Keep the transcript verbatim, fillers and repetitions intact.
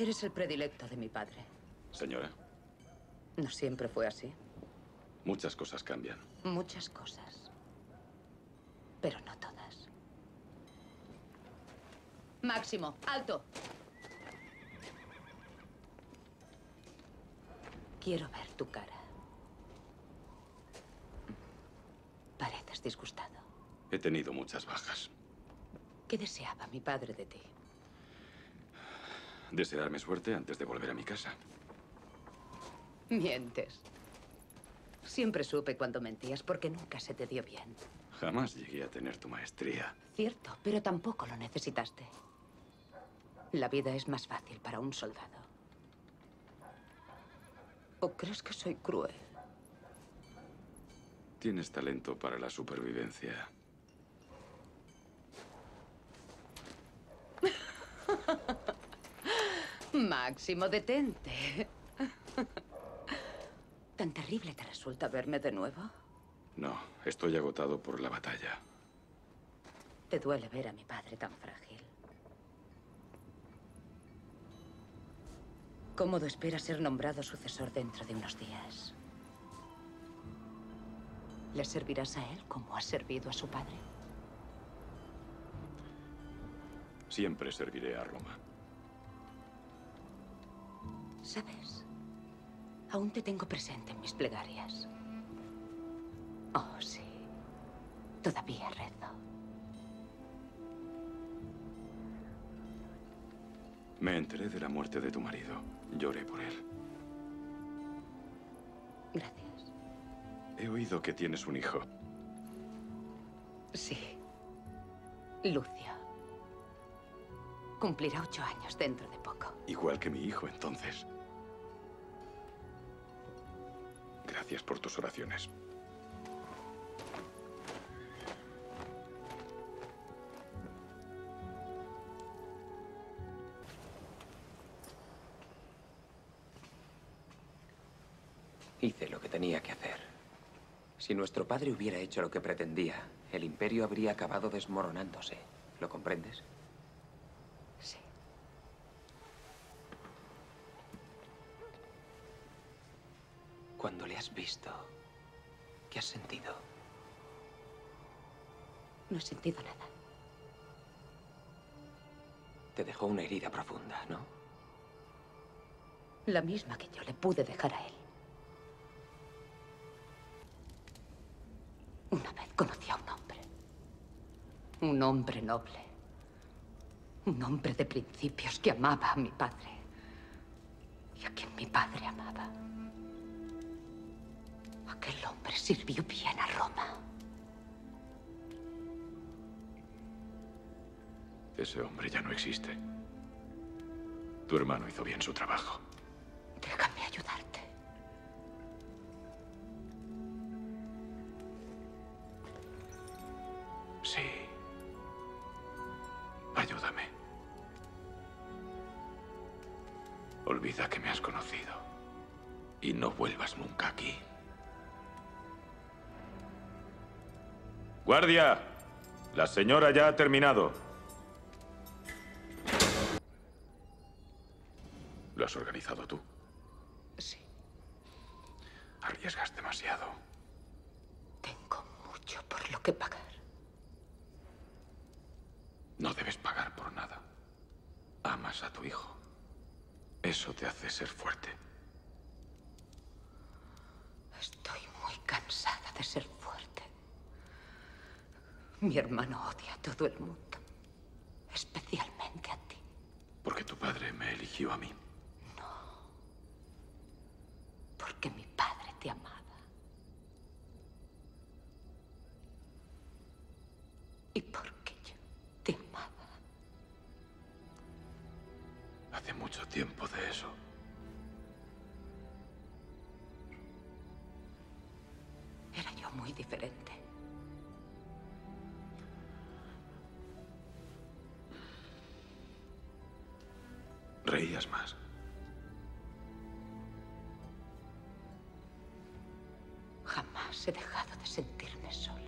Eres el predilecto de mi padre. Señora, No siempre fue así. muchas cosas cambian. Muchas cosas. Pero no todas. Máximo, alto. Quiero ver tu cara. Pareces disgustado. He tenido muchas bajas. ¿Qué deseaba mi padre de ti? Desearme suerte antes de volver a mi casa. Mientes. Siempre supe cuando mentías porque nunca se te dio bien. Jamás llegué a tener tu maestría. Cierto, pero tampoco lo necesitaste. La vida es más fácil para un soldado. ¿O crees que soy cruel? Tienes talento para la supervivencia. Máximo, detente. ¿Tan terrible te resulta verme de nuevo? No, estoy agotado por la batalla. Te duele ver a mi padre tan frágil. Cómodo espera ser nombrado sucesor dentro de unos días. ¿Le servirás a él como has servido a su padre? Siempre serviré a Roma. ¿Sabes? Aún te tengo presente en mis plegarias. Oh, sí. Todavía rezo. Me enteré de la muerte de tu marido. Lloré por él. Gracias. He oído que tienes un hijo. Sí. Lucio. Cumplirá ocho años dentro de poco. Igual que mi hijo, entonces. Gracias por tus oraciones. Hice lo que tenía que hacer. Si nuestro padre hubiera hecho lo que pretendía, el imperio habría acabado desmoronándose. ¿Lo comprendes? Sí. Cuando le has visto, ¿qué has sentido? No he sentido nada. Te dejó una herida profunda, ¿no? La misma que yo le pude dejar a él. Una vez conocí a un hombre. Un hombre noble. Un hombre de principios que amaba a mi padre. Y a quien mi padre amaba. Aquel hombre sirvió bien a Roma. Ese hombre ya no existe. Tu hermano hizo bien su trabajo. Déjame ayudarte. Sí. Ayúdame. Olvida que me has conocido. Y no vuelvas nunca aquí. ¡Guardia! La señora ya ha terminado. ¿Lo has organizado tú? Sí. Arriesgas demasiado. Tengo mucho por lo que pagar. No debes pagar por nada. Amas a tu hijo. Eso te hace ser fuerte. Estoy muy cansada de ser fuerte. Mi hermano odia a todo el mundo. Especialmente a ti. Porque tu padre me eligió a mí. Porque mi padre te amaba. Y porque yo te amaba. Hace mucho tiempo de eso. Era yo muy diferente. Reías más. Jamás he dejado de sentirme sola.